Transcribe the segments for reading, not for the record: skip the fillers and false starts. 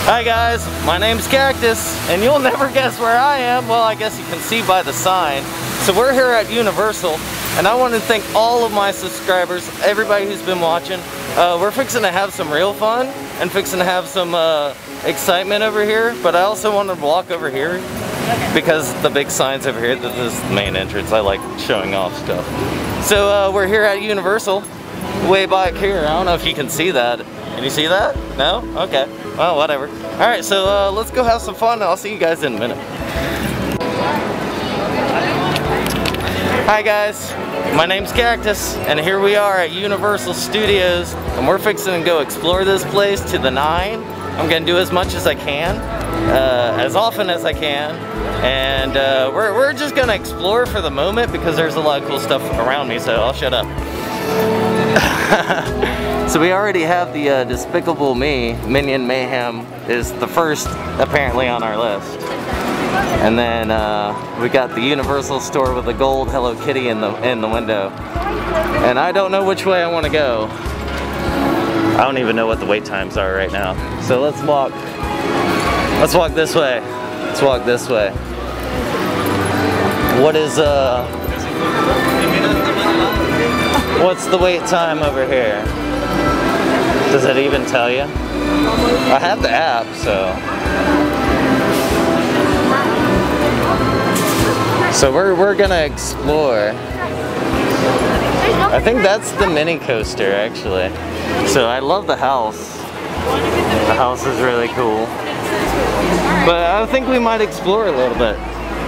Hi guys, my name's Cactus, and you'll never guess where I am. Well, I guess you can see by the sign. So we're here at Universal, and I want to thank all of my subscribers, everybody who's been watching. We're fixing to have some real fun, and fixing to have some excitement over here, but I also wanted to walk over here, because the big sign's over here. This is the main entrance. I like showing off stuff. So we're here at Universal, way back here. I don't know if you can see that. Can you see that? No? Okay. Well, whatever. Alright, so let's go have some fun. I'll see you guys in a minute. Hi guys, my name's Cactus, and here we are at Universal Studios, and we're fixing to go explore this place to the 9. I'm gonna do as much as I can, as often as I can, and we're just gonna explore for the moment because there's a lot of cool stuff around me, so I'll shut up. So we already have the Despicable Me, Minion Mayhem is the first apparently on our list. And then we got the Universal store with the gold Hello Kitty in the window. And I don't know which way I want to go. I don't even know what the wait times are right now. So let's walk this way. Let's walk this way. What's the wait time over here? Does it even tell you? I have the app, so we're gonna explore. I think that's the mini coaster, actually. So I love the house. The house is really cool. But I think we might explore a little bit.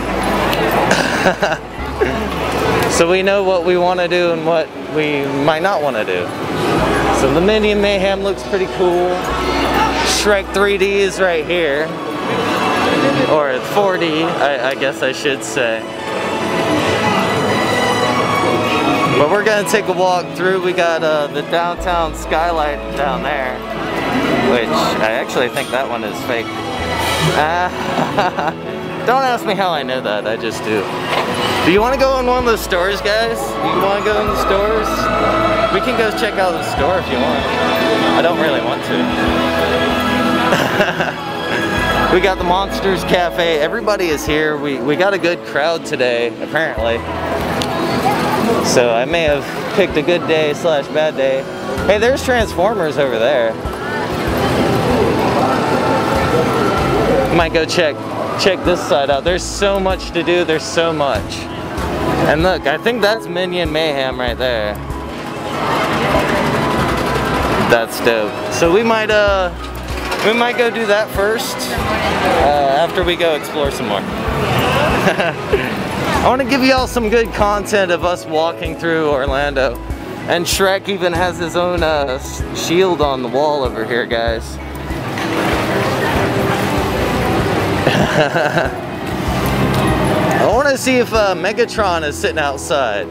So we know what we want to do and what we might not want to do. So the Minion Mayhem looks pretty cool. Shrek 3D is right here. Or 4D, I guess I should say. But we're going to take a walk through. We got the downtown skylight down there. Which, I actually think that one is fake. Don't ask me how I know that, I just do. Do you want to go in one of the stores, guys? You want to go in the stores? We can go check out the store if you want. I don't really want to. We got the Monsters Cafe. Everybody is here. We got a good crowd today, apparently. So I may have picked a good day / bad day. Hey, there's Transformers over there. Might go check this side out. There's so much to do. There's so much. And look, I think that's Minion Mayhem right there. That's dope. So we might go do that first after we go explore some more. I want to give you all some good content of us walking through Orlando. And Shrek even has his own shield on the wall over here, guys. I want to see if Megatron is sitting outside.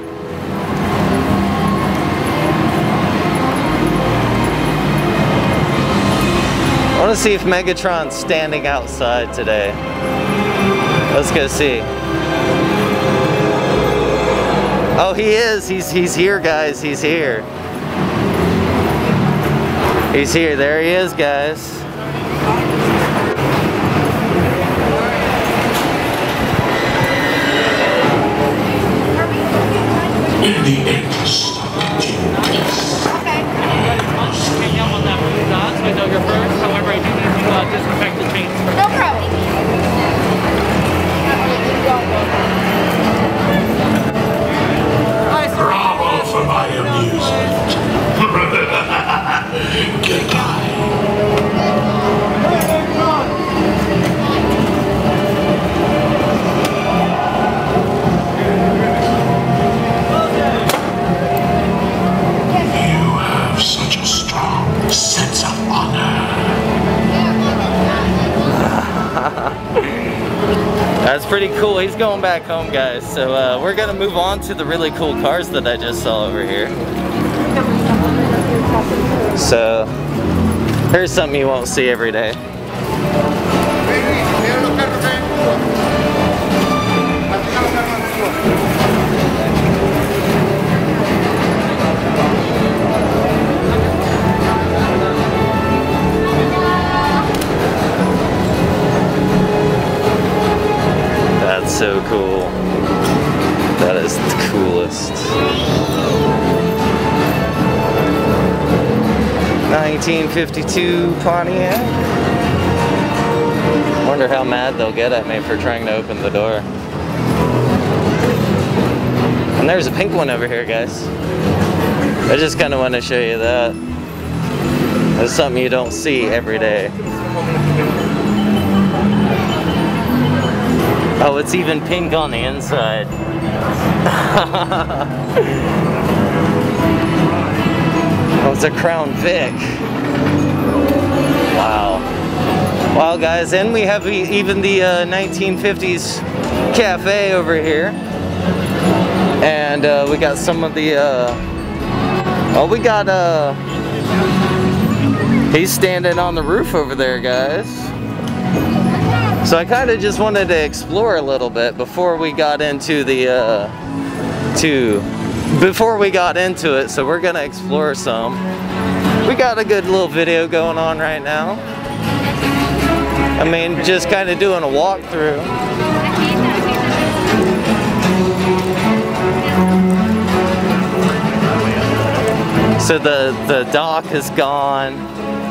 I want to see if Megatron's standing outside today. Let's go see. Oh, he is. He's here, guys. He's here. He's here. There he is, guys. In the interest of justice. Okay. Hang out on that blue dot so I know you're first. However, I do need to disinfect the chains first. No problem. Bravo for my amusement. Goodbye. Sense of honor. That's pretty cool. He's going back home, guys. So we're gonna move on to the really cool cars that I just saw over here. So here's something you won't see every day. so cool. That is the coolest. 1952 Pontiac. Wonder how mad they'll get at me for trying to open the door. And there's a pink one over here, guys. I just kind of want to show you that. That's something you don't see every day. Oh, it's even pink on the inside. Oh, it's a Crown Vic. Wow. Wow, guys, and we have even the 1950s cafe over here. And we got some of the, oh, we got, he's standing on the roof over there, guys. So I kind of just wanted to explore a little bit before we got into the, before we got into it, so we're gonna explore some. We got a good little video going on right now. I mean, just kind of doing a walkthrough. So the dock is gone.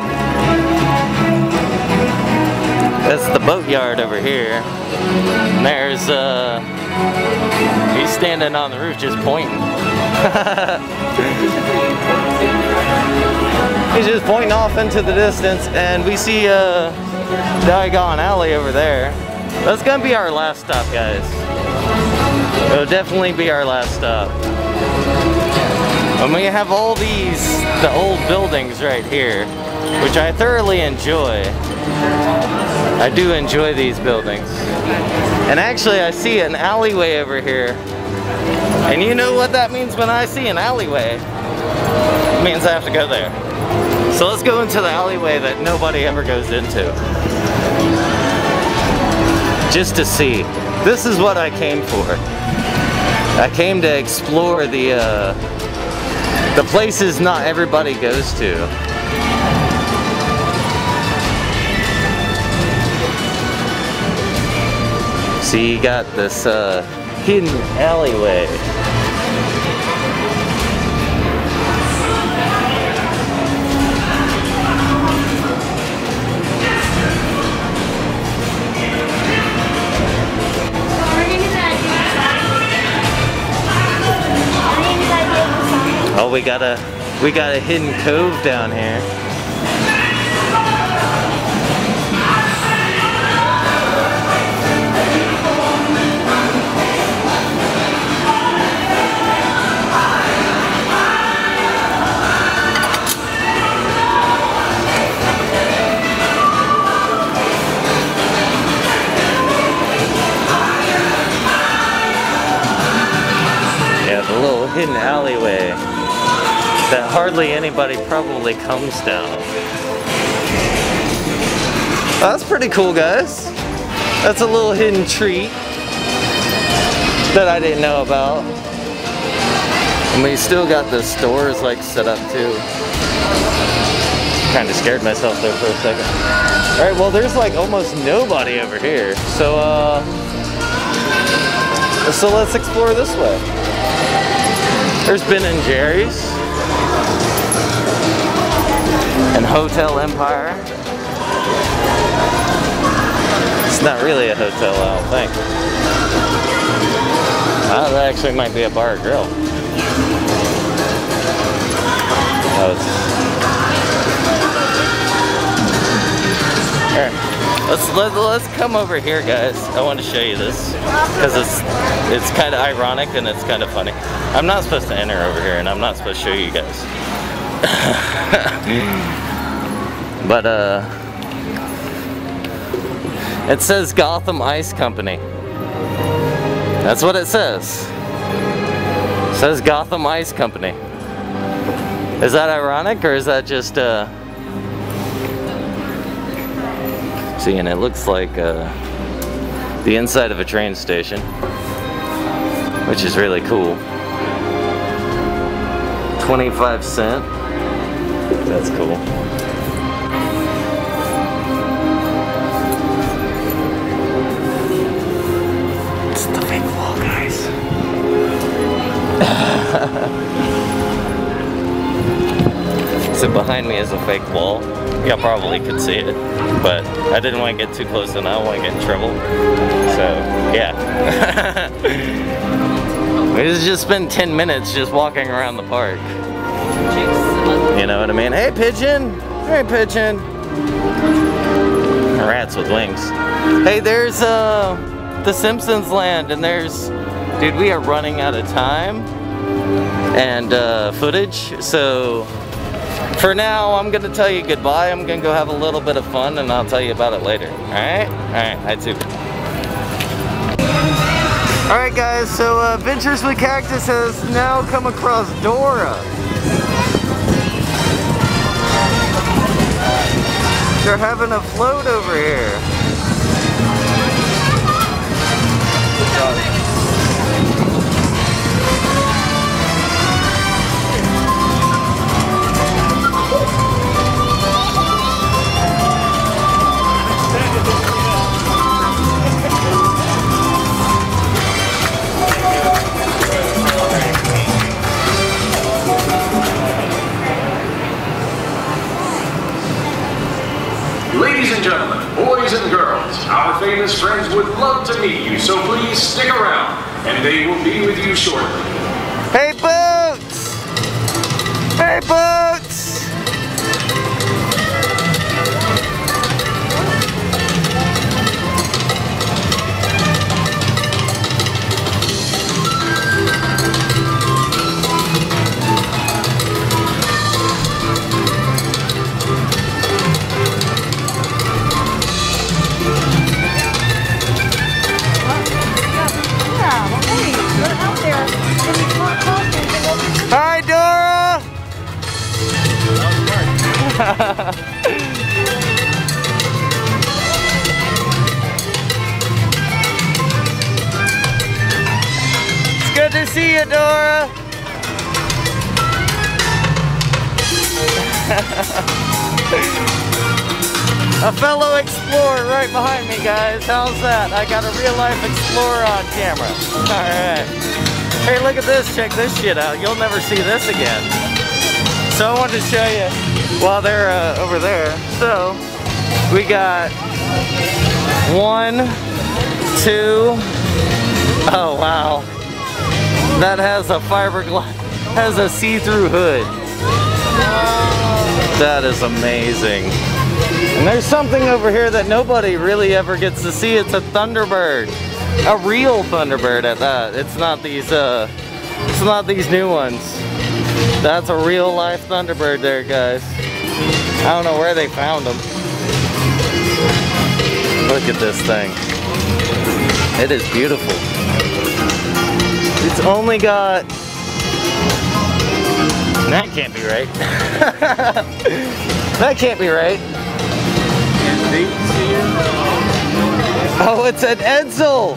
That's the boatyard over here. And there's, he's standing on the roof just pointing. He's just pointing off into the distance, and we see Diagon Alley over there. That's gonna be our last stop, guys. It'll definitely be our last stop. And we have all the old buildings right here, which I thoroughly enjoy. I do enjoy these buildings. And actually I see an alleyway over here. And you know what that means when I see an alleyway? It means I have to go there. So let's go into the alleyway that nobody ever goes into. Just to see. This is what I came for. I came to explore the places not everybody goes to. So you got this hidden alleyway. Oh, we got a hidden cove down here. Yeah, the little hidden alleyway that hardly anybody probably comes down. That's pretty cool, guys. That's a little hidden treat that I didn't know about. And we still got the stores like set up too. Kind of scared myself there for a second. Alright, well there's like almost nobody over here. So let's explore this way. There's Ben and Jerry's. And Hotel Empire. It's not really a hotel, I don't think. That actually might be a bar or grill. Oh, Alright, let's come over here, guys. I want to show you this because it's kind of ironic and it's kind of funny. I'm not supposed to enter over here, and I'm not supposed to show you guys. But it says Gotham Ice Company. That's what it says. It says Gotham Ice Company. Is that ironic, or is that just see, and it looks like the inside of a train station, which is really cool. 25 cents. That's cool. It's behind me is a fake wall. Y'all probably could see it, but I didn't want to get too close and I don't want to get in trouble. So, yeah. We just spent 10 minutes just walking around the park. You know what I mean? Hey, pigeon! Hey, pigeon! Rats with wings. Hey, there's the Simpsons land, and there's... Dude, we are running out of time and footage, so for now I'm gonna tell you goodbye. I'm gonna go have a little bit of fun and I'll tell you about it later. Alright? Alright, hi too. Alright guys, so Adventures with Cactus has now come across Dora. They're having a float over here. Ladies and gentlemen, boys and girls, our famous friends would love to meet you, so please stick around, and they will be with you shortly. Hey, Boots! Hey, Boots! Hi, Dora! It's good to see you, Dora! A fellow explorer right behind me, guys. How's that? I got a real-life explorer on camera. Alright. Hey, look at this. Check this shit out. You'll never see this again. So I wanted to show you while they're over there. So we got 1, 2. Oh wow, that has a fiberglass, has a see-through hood. That is amazing. And there's something over here that nobody really ever gets to see. It's a Thunderbird. A real Thunderbird at that. It's not these new ones. That's a real life Thunderbird there, guys. I don't know where they found them. Look at this thing. It is beautiful. It's only got... That can't be right. That can't be right. Oh, it's an Edsel!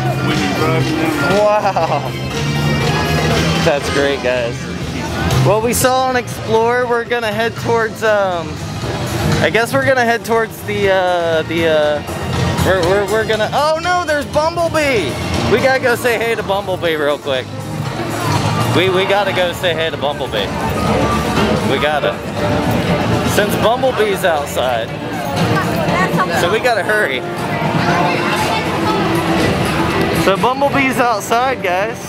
Wow. That's great, guys. Well, we saw an Explorer. We're gonna head towards, I guess we're gonna head towards we're gonna, oh no, there's Bumblebee! We gotta go say hey to Bumblebee real quick. We gotta go say hey to Bumblebee. We gotta. Since Bumblebee's outside. So we gotta hurry. So Bumblebee's outside, guys.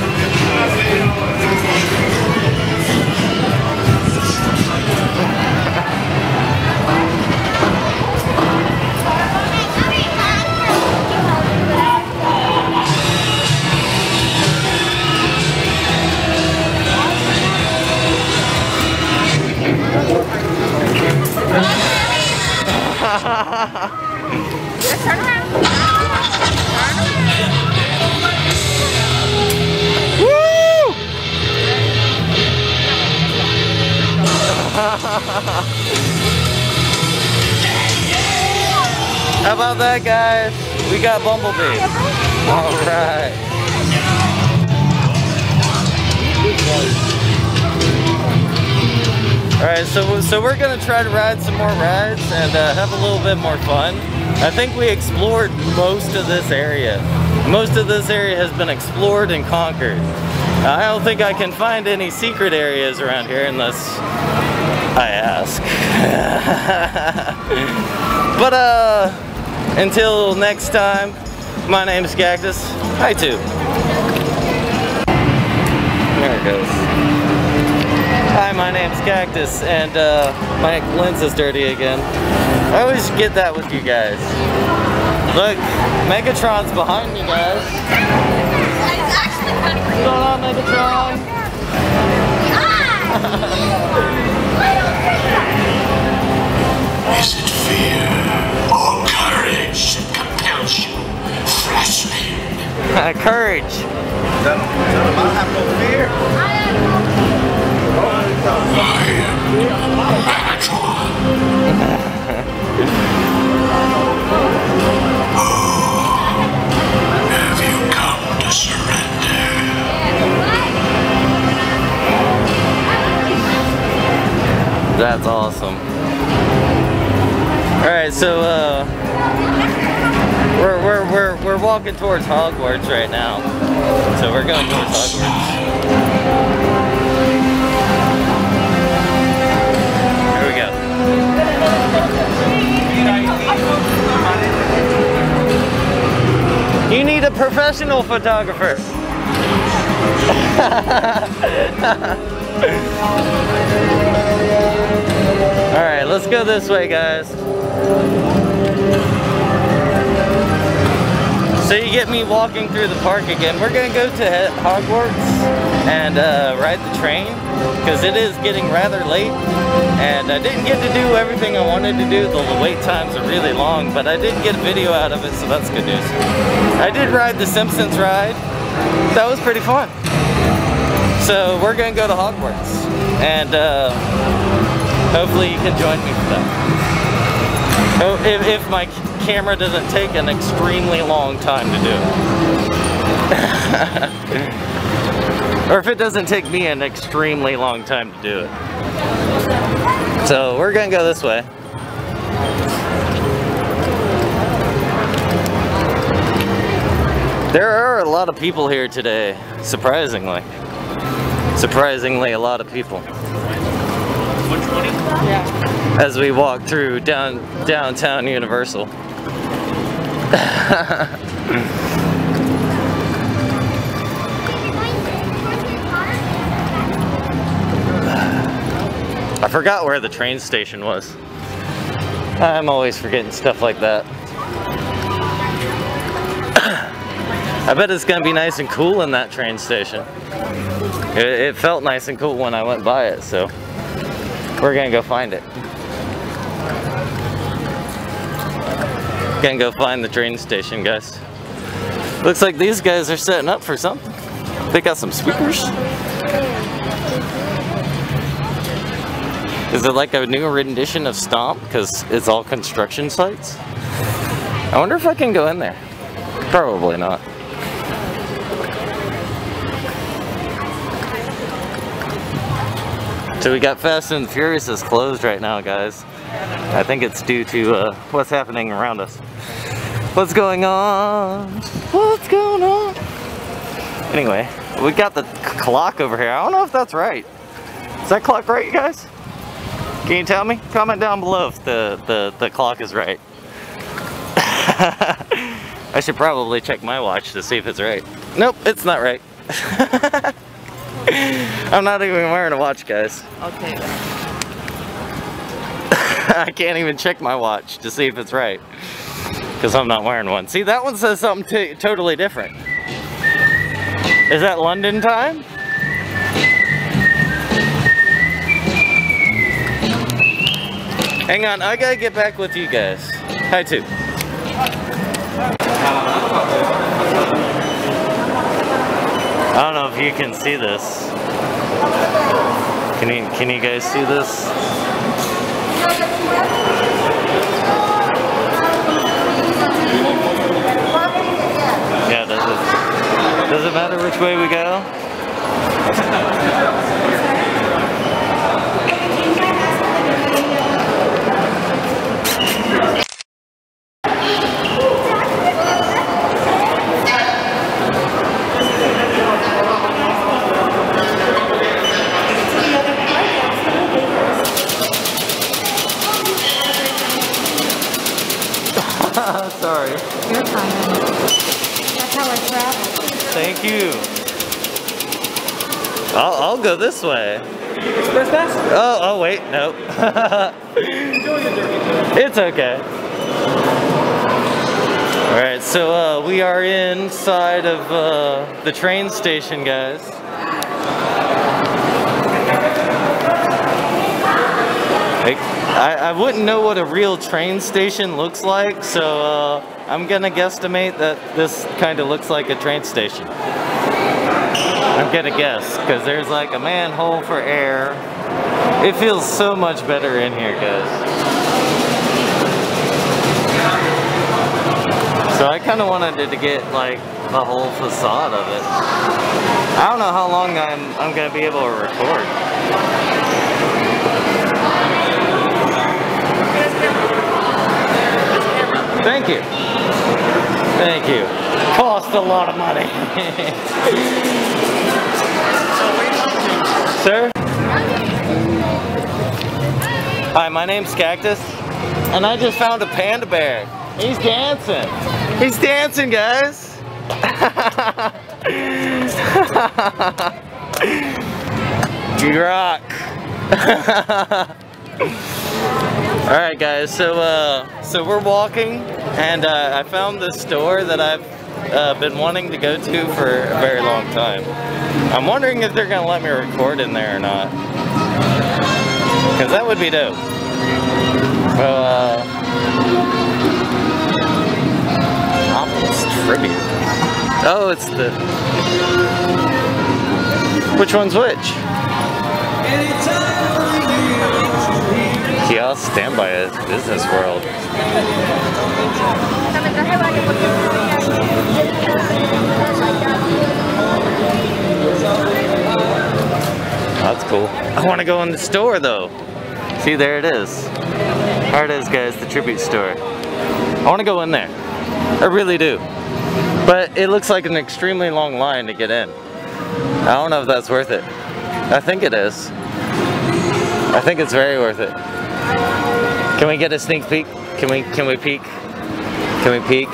Turn around. Woo! How about that, guys? We got Bumblebee. All right. Alright, so we're gonna try to ride some more rides and have a little bit more fun. I think we explored most of this area. Most of this area has been explored and conquered. I don't think I can find any secret areas around here unless I ask. But until next time, my name's Cactus. Hi too. There it goes. Hi, my name's Cactus, and my lens is dirty again. I always get that with you guys. Look, Megatron's behind me, guys. What's going on, Megatron? Is it fear or courage that compels you, Flashman? Courage. Have you come to surrender? That's awesome. Alright, so we're walking towards Hogwarts right now. So we're going towards Hogwarts. Here we go. You need a professional photographer. Alright, let's go this way, guys. So you get me walking through the park again. We're gonna go to Hogwarts and ride the train because it is getting rather late, and I didn't get to do everything I wanted to do. The wait times are really long, but I did get a video out of it, so that's good news. I did ride the Simpsons ride. That was pretty fun. So we're gonna go to Hogwarts, and hopefully you can join me for that. If my camera doesn't take an extremely long time to do. Or if it doesn't take me an extremely long time to do it. So we're gonna go this way. There are a lot of people here today, surprisingly. Surprisingly, a lot of people. 120? Yeah. As we walk through downtown Universal. I forgot where the train station was. I'm always forgetting stuff like that. I bet it's gonna be nice and cool in that train station. It felt nice and cool when I went by it, so we're gonna go find it. Gonna go find the train station, guys. Looks like these guys are setting up for something. They got some speakers. Is it like a new rendition of Stomp? Because it's all construction sites? I wonder if I can go in there. Probably not. So we got Fast and Furious is closed right now, guys. I think it's due to what's happening around us. What's going on? What's going on? Anyway, we got the clock over here. I don't know if that's right. Is that clock right, you guys? Can you tell me? Comment down below if the clock is right. I should probably check my watch to see if it's right. Nope, it's not right. I'm not even wearing a watch, guys. Okay. I can't even check my watch to see if it's right. Because I'm not wearing one. See, that one says something totally different. Is that London time? Hang on, I gotta get back with you guys. Hi, too. I don't know if you can see this. Can you guys see this? Yeah, does it matter which way we go? Sorry. You're fine. That's how I travel. Thank you. I'll go this way. Express pass? Oh wait, nope. It's okay. Alright, so we are inside of the train station, guys. I wouldn't know what a real train station looks like, so I'm gonna guesstimate that this kind of looks like a train station. I'm gonna guess, because there's like a manhole for air. It feels so much better in here, guys. So I kind of wanted to get like the whole facade of it. I don't know how long I'm gonna be able to record. Thank you. Thank you. Cost a lot of money. Sir? Hi, my name's Cactus, and I just found a panda bear. He's dancing. He's dancing, guys. You rock. Alright guys, so we're walking, and I found this store that I've been wanting to go to for a very long time. I'm wondering if they're gonna let me record in there or not, because that would be dope. So Optimus Tribute. Oh, it's the... Which one's which? Kiosk standby at Business World. That's cool. I want to go in the store though. See, there it is. There it is, guys, the tribute store. I want to go in there. I really do. But it looks like an extremely long line to get in. I don't know if that's worth it. I think it is. I think it's very worth it. Can we get a sneak peek? Can we peek? Can we peek?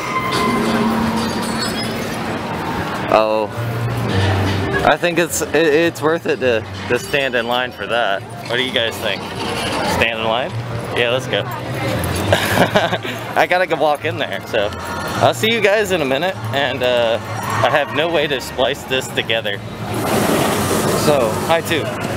Oh. I think it's worth it to stand in line for that. What do you guys think? Stand in line? Yeah, let's go. I gotta go walk in there, so I'll see you guys in a minute, and I have no way to splice this together. So, hi too.